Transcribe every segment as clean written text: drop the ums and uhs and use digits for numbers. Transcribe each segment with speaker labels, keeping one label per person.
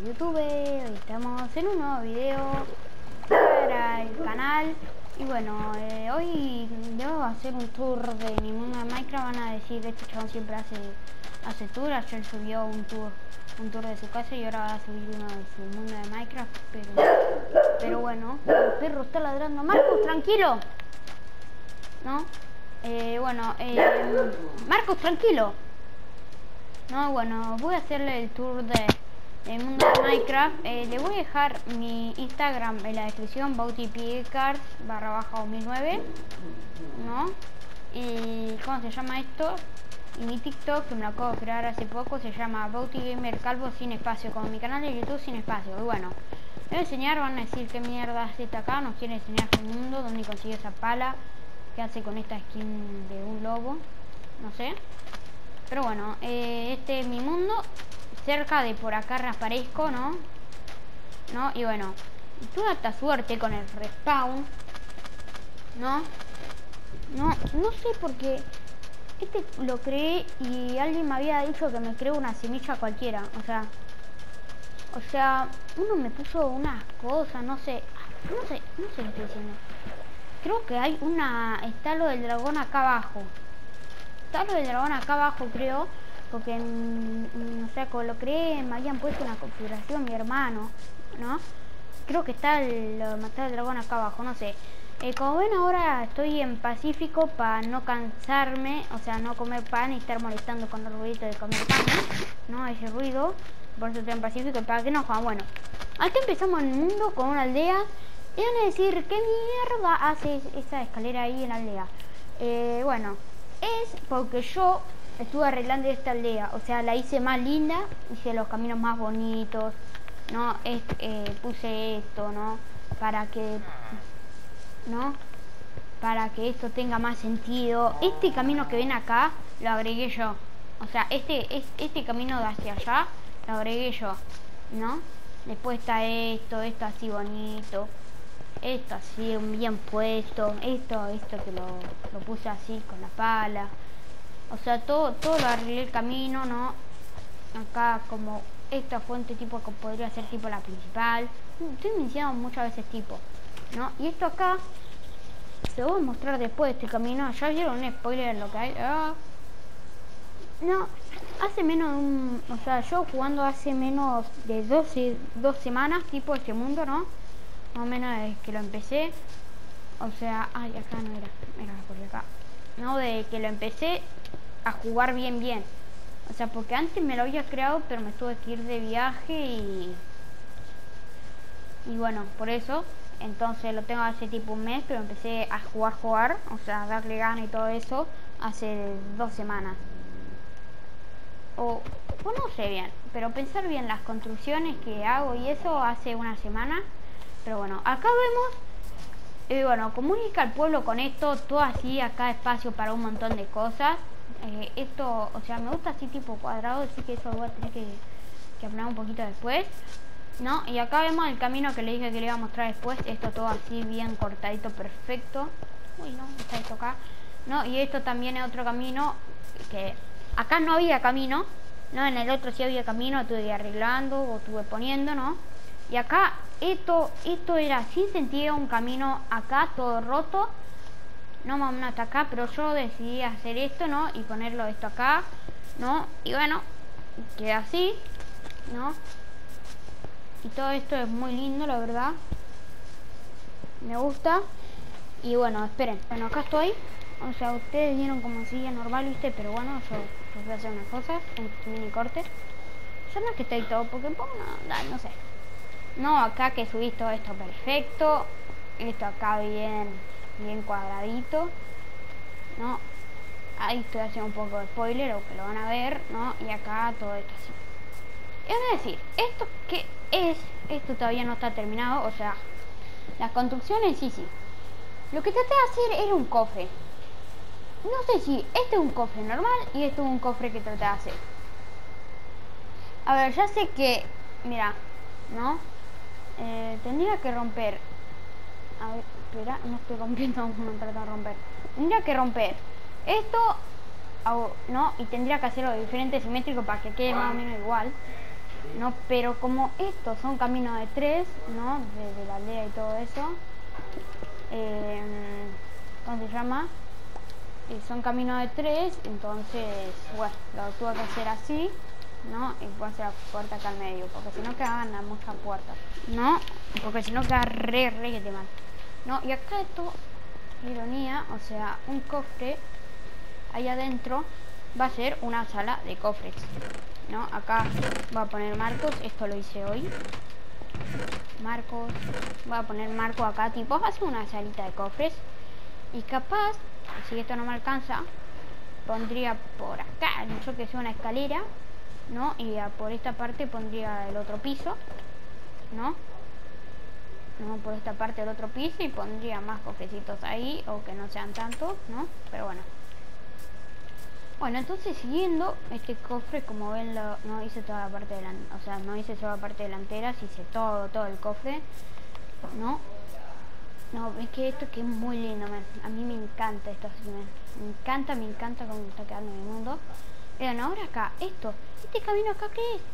Speaker 1: YouTube. Hoy estamos en un nuevo video para el canal. Y bueno, hoy debo hacer un tour de mi mundo de Minecraft. Van a decir, este chabón siempre hace tour. Ayer subió un tour de su casa y ahora va a subir uno de su mundo de Minecraft. Pero bueno, el perro está ladrando. Marcos, tranquilo. ¿No? Marcos, tranquilo. No, bueno, voy a hacerle el tour del mundo de Minecraft. Le voy a dejar mi Instagram en la descripción, bautipiecars_2009, ¿no? Y ¿cómo se llama esto? Y mi TikTok, que me lo acabo de crear hace poco, se llama bautigamercalvo sin espacio, como mi canal de YouTube sin espacio. Y bueno, les voy a enseñar, van a decir qué mierda hace esta acá, nos quiere enseñar su mundo, dónde consigue esa pala, qué hace con esta skin de un lobo, no sé. Pero bueno, este es mi mundo. Cerca de por acá reaparezco, ¿no? Y bueno, tuve hasta suerte con el respawn, ¿no? No sé por qué. Este lo creé y alguien me había dicho que me creo una semilla cualquiera. O sea, uno me puso unas cosas, no sé lo que estoy diciendo. Creo que hay está lo del dragón acá abajo. Está lo del dragón acá abajo, creo, porque o sea, cuando lo creé me habían puesto una configuración mi hermano, ¿no? Creo que está lo de matar al dragón acá abajo, no sé. Como ven, ahora estoy en Pacífico para no cansarme, o sea, no comer pan y estar molestando con el ruidito de comer pan, ¿no? Ese ruido, por eso estoy en Pacífico, para que no jodan. Bueno, aquí empezamos el mundo con una aldea y van a decir, ¿qué mierda hace esa escalera ahí en la aldea? Bueno, es porque yo estuve arreglando esta aldea, o sea, la hice más linda, hice los caminos más bonitos, ¿no? Puse esto, ¿no? Para que esto tenga más sentido. Este camino que ven acá lo agregué yo, o sea, este camino de hacia allá lo agregué yo, ¿no? Después está esto así bonito, esto así bien puesto, esto que lo puse así con la pala, o sea, todo lo arreglé el camino, ¿no? Acá como esta fuente tipo que podría ser tipo la principal, estoy mencionando muchas veces tipo, ¿no? Y esto acá se lo voy a mostrar después de este camino. Ya vieron un spoiler en lo que hay. No, hace menos de o sea, yo jugando hace menos de 2 semanas tipo este mundo, ¿no? Más o menos desde que lo empecé. O sea, ay, acá no era por acá. No, de que lo empecé a jugar bien. O sea, porque antes me lo había creado, pero me tuve que ir de viaje y bueno, por eso. Entonces lo tengo hace tipo un mes, pero empecé a jugar, o sea, darle gana y todo eso hace 2 semanas. O no sé bien, pero pensar bien las construcciones que hago y eso hace una semana. Pero bueno, acá vemos, bueno, comunica al pueblo con esto, todo así, acá espacio para un montón de cosas. Esto, o sea, me gusta así tipo cuadrado, así que eso lo voy a tener que hablar un poquito después, ¿no? Y acá vemos el camino que le dije que le iba a mostrar después. Esto todo así bien cortadito, perfecto. Uy, no, está esto acá, ¿no? Y esto también es otro camino que acá no había camino, ¿no? En el otro sí había camino, estuve ir arreglando o estuve poniendo, ¿no? Y acá esto era sin sentido, un camino acá todo roto, no más o menos hasta acá, pero yo decidí hacer esto, ¿no? Y ponerlo esto acá, ¿no? Y bueno, queda así, ¿no? Y todo esto es muy lindo, la verdad. Me gusta. Y bueno, esperen. Bueno, acá estoy. O sea, ustedes vieron como sigue normal, ¿viste? Pero bueno, yo voy a hacer unas cosas. Un mini corte. Yo no es que estoy todo porque pongo, no sé. No, acá que subí todo esto perfecto. Esto acá bien cuadradito, ¿no? Ahí estoy haciendo un poco de spoiler, o que lo van a ver, ¿no? Y acá todo esto así. Es decir, esto que esto todavía no está terminado, o sea, las construcciones sí. Lo que traté de hacer era un cofre. No sé si este es un cofre normal y esto es un cofre que traté de hacer. A ver, ya sé que, mira, ¿no? Tendría que romper. A ver, espera, no estoy rompiendo, no trato de romper. Tendría que romper esto, ¿no? Y tendría que hacerlo diferente, simétrico, para que quede más o menos igual. ¿no? Pero como estos son caminos de 3, ¿no? De la aldea y todo eso, ¿cómo se llama? Son caminos de 3, entonces, bueno, lo tuve que hacer así, ¿no? Y puedo hacer la puerta acá al medio, porque si no quedaban las muchas puertas, ¿no? Porque si no queda re que te mal, ¿no? Y acá esto, ironía, o sea, un cofre ahí adentro va a ser una sala de cofres, ¿no? Acá voy a poner marcos, esto lo hice hoy. Marcos, voy a poner marco acá, tipo, va a ser una salita de cofres. Y capaz, si esto no me alcanza, pondría por acá, yo que sea una escalera, ¿no? Y por esta parte pondría el otro piso, ¿no? ¿no? Por esta parte del otro piso y pondría más cofrecitos ahí, o que no sean tantos, ¿no? Pero bueno. Bueno, entonces siguiendo este cofre, como ven, no hice toda la parte delantera, o sea, no hice toda la parte delantera, hice todo el cofre, ¿no? No, es que esto que es muy lindo, man. A mí me encanta esto así, man. Me encanta cómo está quedando mi mundo. Vean, ahora acá, este camino acá, ¿qué es?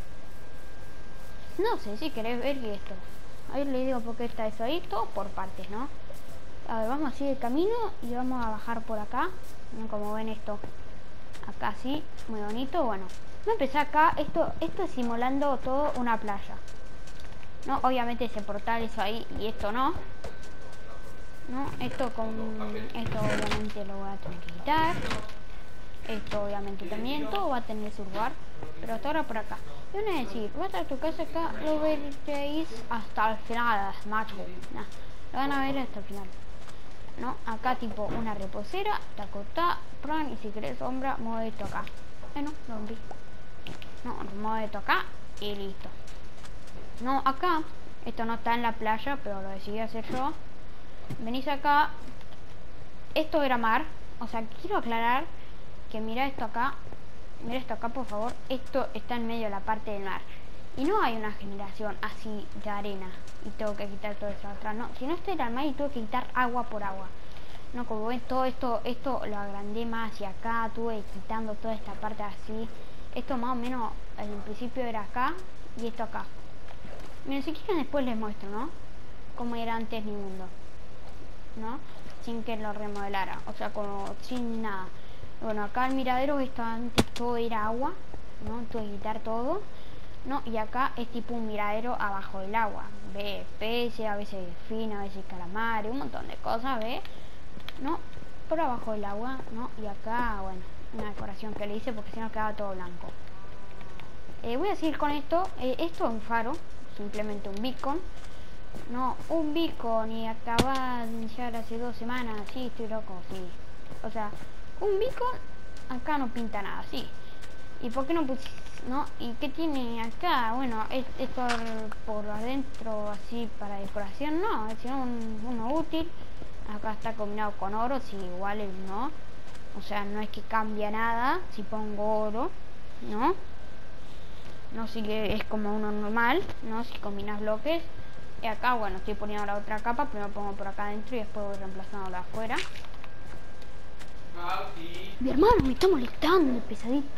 Speaker 1: No sé si querés ver que esto. Ahí le digo por qué está eso ahí, todo por partes, ¿no? A ver, vamos así de camino y vamos a bajar por acá, ¿no? Como ven esto. Acá sí, muy bonito, bueno. Voy a empezar acá, esto es simulando todo una playa. No, obviamente ese portal, eso ahí, y esto no. ¿No? Esto obviamente lo voy a tener que quitar. Esto obviamente también, todo va a tener su lugar. Pero hasta ahora por acá. Y van a decir, va a estar tu casa acá, lo veréis hasta el final, macho. Nah, lo van a ver hasta el final. ¿No? Acá tipo una reposera, te acostás, pran, y si querés sombra, mueve esto acá. No, lo rompí. No, mueve esto acá y listo. No, acá, esto no está en la playa, pero lo decidí hacer yo. Venís acá, esto era mar, o sea, quiero aclarar que mira esto acá por favor, esto está en medio de la parte del mar y no hay una generación así de arena y tengo que quitar todo esto atrás, no, si no esto era el mar y tengo que quitar agua por agua, no, como ven todo esto lo agrandé más hacia acá, tuve quitando toda esta parte así, esto más o menos en principio era acá y esto acá. Miren, si quieren después les muestro, ¿no? Cómo era antes mi mundo, ¿no? Sin que lo remodelara, o sea, como sin nada. Bueno, acá el miradero, esto antes todo era agua, ¿no? Tuve que quitar todo, ¿no? Y acá es tipo un miradero abajo del agua. Ve peces, a veces delfines, a veces calamares, un montón de cosas, ¿ve? ¿No? Por abajo del agua, ¿no? Y acá, bueno, una decoración que le hice porque si no quedaba todo blanco. Voy a seguir con esto. Esto es un faro, simplemente un beacon. No, un beacon y acaba de iniciar hace 2 semanas, sí, estoy loco, sí. O sea, un beacon acá no pinta nada, sí. ¿Y por qué no pusiste, no? ¿Y qué tiene acá? Bueno, es por adentro así para decoración, no, es uno útil. Acá está combinado con oro, sí, igual no. O sea, no es que cambia nada si pongo oro, ¿no? No, sí que es como uno normal, ¿no? Si combinas bloques. Y acá, bueno, estoy poniendo la otra capa, primero pongo por acá adentro y después voy reemplazando la afuera. Mi hermano me está molestando, el pesadito.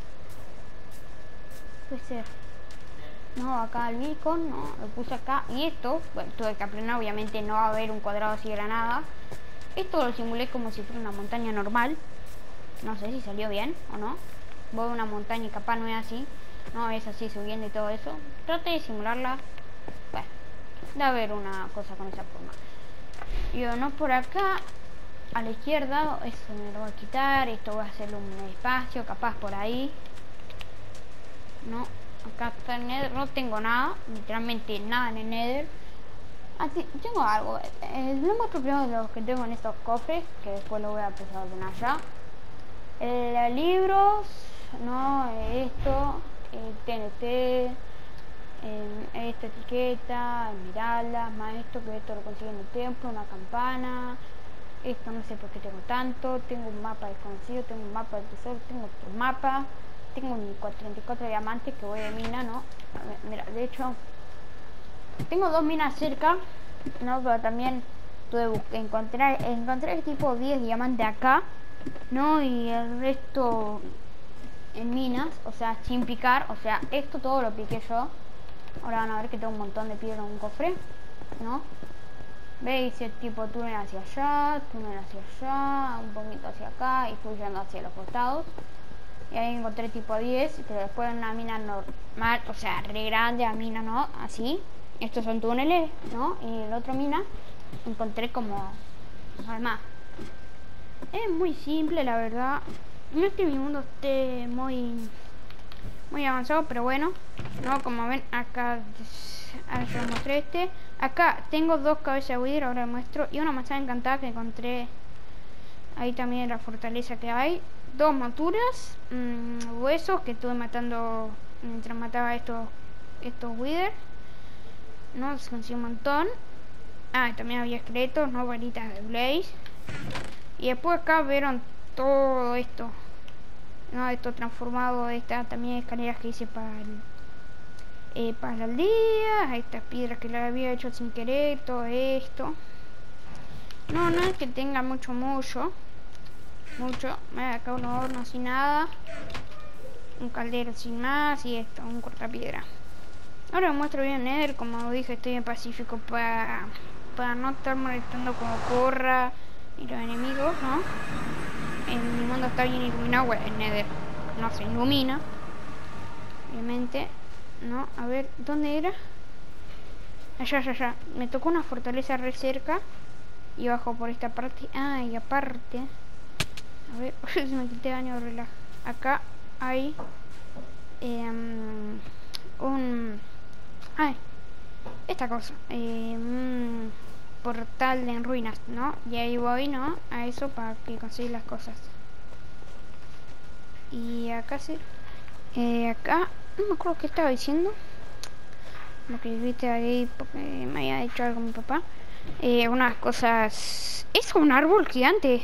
Speaker 1: Puede ser. No, acá el beacon, no, lo puse acá. Y esto, bueno, tuve que aprender, obviamente no va a haber un cuadrado así de la nada. Esto lo simulé como si fuera una montaña normal. No sé si salió bien o no. Voy a una montaña y capaz no es así. No es así subiendo y todo eso. Trate de simularla. Bueno, de haber una cosa con esa forma. Y no por acá, a la izquierda, eso me lo voy a quitar. Esto voy a hacerle un espacio, capaz por ahí. No, acá está el Nether, no tengo nada, literalmente nada en el Nether. Así, tengo algo, lo muestro primero de los que tengo en estos cofres, que después lo voy a empezar a ordenar ya. Libros, no, esto, TNT, esta etiqueta, esmeraldas, más esto, que esto lo consigo en el templo, una campana. Esto no sé por qué tengo tanto. Tengo un mapa desconocido, tengo un mapa del tesoro, tengo otro mapa. Tengo un 34 diamantes que voy de mina, ¿no? A ver, mira, de hecho, tengo 2 minas cerca, ¿no? Pero también tuve que encontrar tipo 10 diamantes acá, ¿no? Y el resto en minas, o sea, sin picar. O sea, esto todo lo piqué yo. Ahora van a ver que tengo un montón de piedra en un cofre, ¿no? Veis el tipo túnel hacia allá, un poquito hacia acá y fui yendo hacia los costados. Y ahí encontré tipo 10, pero después en una mina normal, o sea, re grande la mina, ¿no? Así. Estos son túneles, ¿no? Y el otro mina encontré como más. Es muy simple, la verdad. No es que mi mundo esté muy avanzado, pero bueno, ¿no? Como ven, acá ahora yo les mostré este. Acá tengo 2 cabezas de wither, ahora les muestro. Y una manzana encantada que encontré ahí también en la fortaleza que hay. 2 monturas, huesos que estuve matando mientras mataba estos wither. No, se consiguió un montón. Ah, también había esqueletos, no, varitas de blaze. Y después acá vieron todo esto, no, esto transformado. Estas también escaleras que hice para la aldea. Estas piedras que las había hecho sin querer, todo esto. No es que tenga mucho. Acá un horno sin nada, un caldero sin más y esto, un cortapiedra. Ahora les muestro bien Nether. Como dije, estoy en Pacífico para no estar molestando como corra y los enemigos, ¿no? En mi mundo está bien iluminado. Bueno, el Nether no se ilumina, obviamente, ¿no? A ver, ¿dónde era? Allá. Me tocó una fortaleza re cerca y bajo por esta parte. Ah, y aparte, a ver, se me quité daño de relajo. Acá hay esta cosa, un portal en ruinas, ¿no? Y ahí voy, ¿no? A eso para que consiga las cosas. Y acá sí, acá no me acuerdo qué estaba diciendo, porque viste ahí, porque me había dicho algo mi papá. Unas cosas. Es un árbol gigante.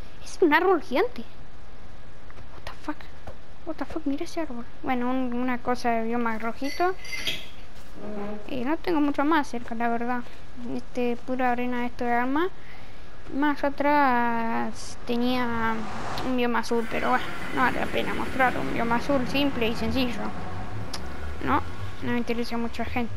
Speaker 1: What the fuck, mira ese árbol. Bueno, una cosa de bioma rojito. No tengo mucho más cerca, la verdad. Pura arena de esto de arma. Más atrás tenía un bioma azul, pero bueno, no vale la pena mostrar un bioma azul simple y sencillo. No me interesa a mucha gente.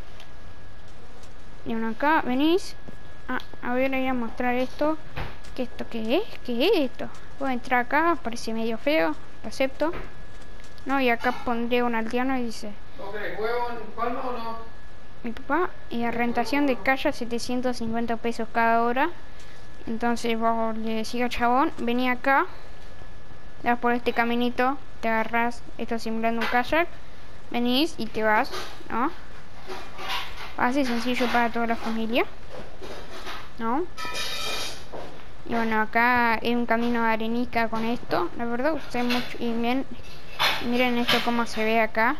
Speaker 1: Y bueno, acá venís. A ver, voy a mostrar esto. ¿Esto qué es? ¿Qué es esto? Puedo entrar acá, parece medio feo, lo acepto. No, y acá pondré un aldeano y dice:
Speaker 2: ¿huevo en palma o no?
Speaker 1: Mi papá, rentación de calle 750 pesos cada hora. Entonces vos le decís al chabón: vení acá, te vas por este caminito, te agarras, esto simulando un kayak, venís y te vas, ¿no? Así sencillo para toda la familia, ¿no? Y bueno, acá es un camino de arenica con esto. La verdad usé mucho. Y miren esto como se ve acá.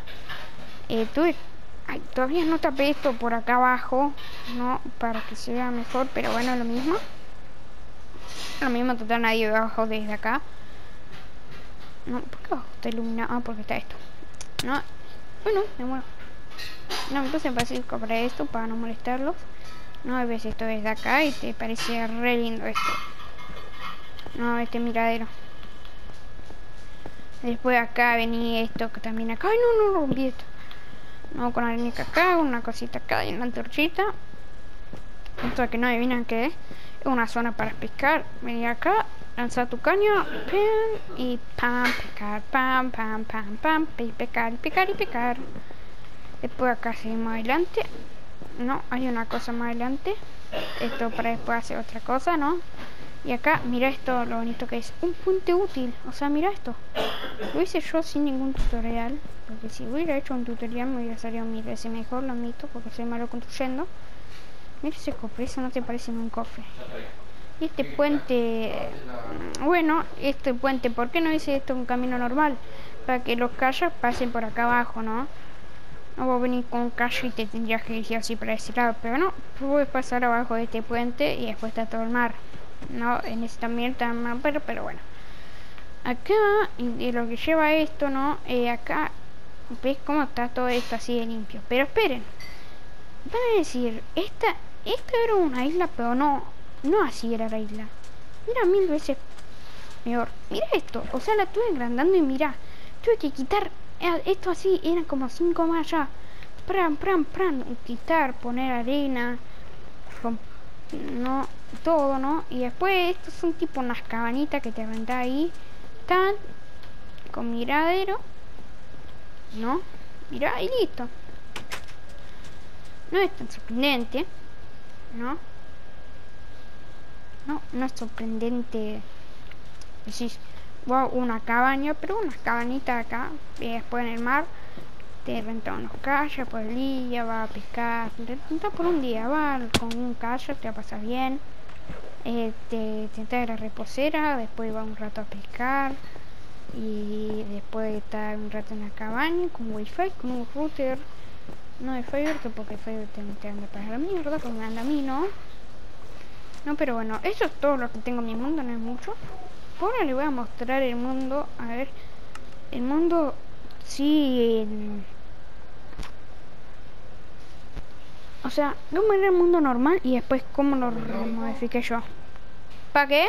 Speaker 1: Todavía no tapé esto por acá abajo, ¿no? Para que se vea mejor, pero bueno, lo mismo. Lo mismo, total, nadie ve abajo desde acá. No, ¿por qué abajo está iluminado? Ah, porque está esto. No, bueno, me muero. No, entonces Pacífico para esto, para no molestarlos. No, ves esto desde acá y te parece re lindo esto. No, este miradero. Después acá venía esto que también acá. Ay, no rompí esto. No, con arenica acá, una cosita acá y una antorchita. Esto que no adivinan qué es. Es una zona para pescar. Vení acá, lanza tu caño, pam, y pam, pescar, pam, y pescar. Después acá seguimos adelante. No, hay una cosa más adelante. Esto para después hacer otra cosa, ¿no? Y acá, mira esto, lo bonito que es. Un puente útil. O sea, mira esto. Lo hice yo sin ningún tutorial. Porque si hubiera hecho un tutorial me hubiera salido 1000 veces mejor, lo admito, porque soy malo construyendo. Mira ese cofre, eso no te parece en un cofre. Y este puente, bueno, este puente, ¿por qué no hice esto un camino normal? Para que los kayaks pasen por acá abajo, ¿no? No vos venís con un kayak y te tendrías que ir así para ese lado. Pero no, puedes pasar abajo de este puente y después está todo el mar. No, en ese también está el mar, pero bueno. Acá, y lo que lleva esto, ¿no? Acá, ¿ves cómo está todo esto así de limpio? Pero esperen, van a decir, esta era una isla, pero no así era la isla. Mira 1000 veces mejor. Mira esto, o sea, la estuve agrandando y mira, tuve que quitar esto así, eran como 5 más ya. Quitar, poner arena, no, todo, ¿no? Y después estos son tipo unas cabanitas que te rentás ahí, están con miradero, ¿no? Mirá, y listo. No es tan sorprendente, ¿no? No es sorprendente. Decís, wow, una cabaña, pero unas cabanitas acá, y después en el mar, te renta unos kayaks por el día, va a pescar, te renta por un día, va con un kayak, te va a pasar bien, te trae la reposera, después va un rato a pescar, y después estar un rato en la cabaña, con wifi, con un router, no de Fiverr, porque Fiverr te anda para la mierda, como me anda a mí, ¿no? No, pero bueno, eso es todo lo que tengo en mi mundo, no es mucho. Ahora le voy a mostrar el mundo, a ver, el mundo, sí, o sea, cómo era el mundo normal y después cómo lo modifiqué yo. ¿Para qué?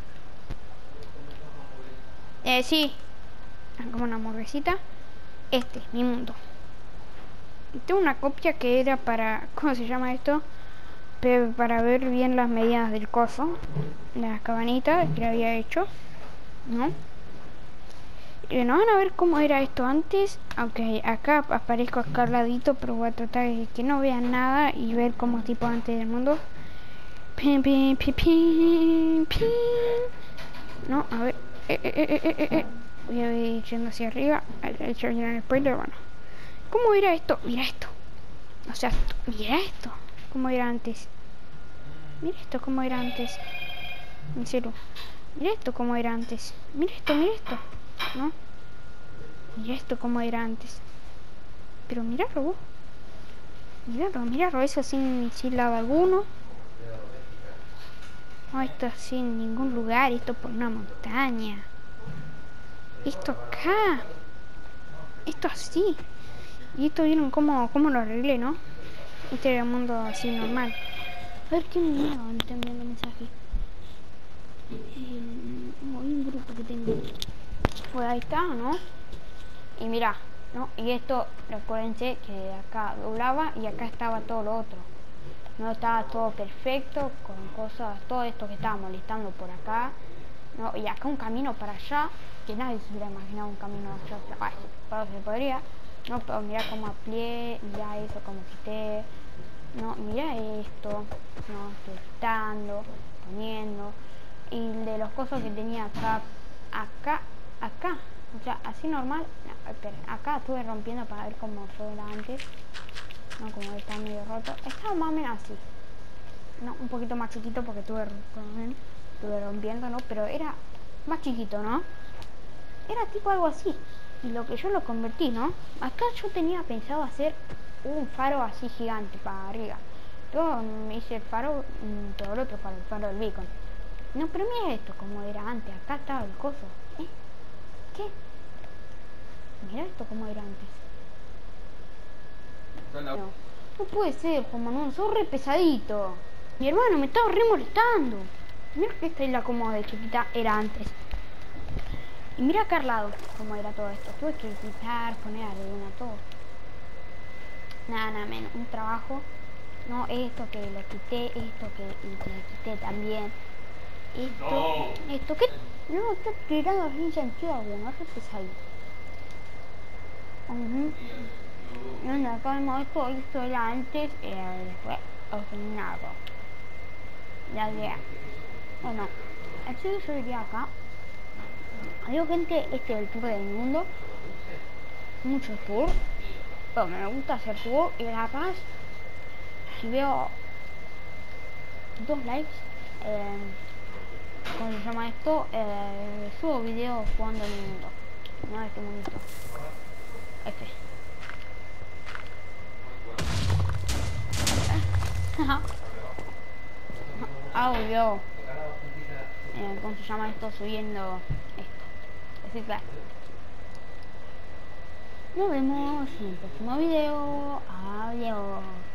Speaker 1: Sí, como una hamburguesita. Mi mundo. Tengo una copia que era para, ¿cómo se llama esto? Para ver bien las medidas del coso, la cabanita que le había hecho, ¿no? Y bueno, van a ver cómo era esto antes, aunque acá aparezco acá al ladito, pero voy a tratar de que no vean nada y ver cómo tipo antes del mundo. Pin, pin, pin, pin, pin. No, a ver, voy a ir yendo hacia arriba, el spoiler, bueno. ¿Cómo era esto? Mira esto. O sea, mira esto. ¿Cómo era antes? Mira esto cómo era antes. En serio. Mira esto cómo era antes. Mira esto, ¿no? Mira esto cómo era antes. Pero mirarlo vos. Mirarlo. Eso sin lado alguno. No, esto así en ningún lugar. Esto por una montaña. Esto acá. Esto así. Y esto vieron cómo lo arreglé, ¿no? Este era el mundo así normal. A ver qué me están viendo mensajes. Hay un grupo que tengo. Pues ahí está, ¿no? Y mirá, ¿no? Y esto, recuérdense que acá doblaba y acá estaba todo lo otro. No estaba todo perfecto, con cosas, todo esto que estaba molestando por acá, ¿no? Y acá un camino para allá, que nadie se hubiera imaginado un camino allá. Ay, pero se podría, ¿no? Pero mirá cómo amplié, mirá eso, cómo quité, ¿no? Mirá esto, ¿no? Estoy quitando, poniendo. Y de los cosas que tenía acá, o sea, así normal, no, espera, acá estuve rompiendo para ver cómo fue antes, no, como está medio roto, estaba más o menos así, no, un poquito más chiquito porque estuve rompiendo, ¿no? Pero era más chiquito, ¿no? Era tipo algo así, y lo que yo lo convertí, ¿no? Acá yo tenía pensado hacer un faro así gigante para arriba. Yo me hice el faro, todo el otro faro, el faro del beacon. No, pero mira esto como era antes, acá estaba el coso. ¿Qué? Mira esto como era antes. No puede ser, Juan Manuel, sos re pesadito. Mi hermano me estaba re molestando. Mira que esta isla como de chiquita era antes. Y mira acá al lado cómo era todo esto. Tuve que quitar, poner arena, todo. Nada menos, un trabajo. No, esto que le quité, esto que le quité también. Esto que no está tirando sin sentido alguno, es pesadito. Bueno, acá vemos esto era antes, después opinado. La idea. Bueno, así yo iría acá. Adiós gente, este es el tour del mundo. Muchos tours. Pero me gusta hacer tour y la paz. Si veo 2 likes, ¿cómo se llama esto? Subo videos jugando el mundo. No este mundito. Audio. ¿Cómo se llama esto? Subiendo esto. Así que nos vemos en el próximo video. Adiós.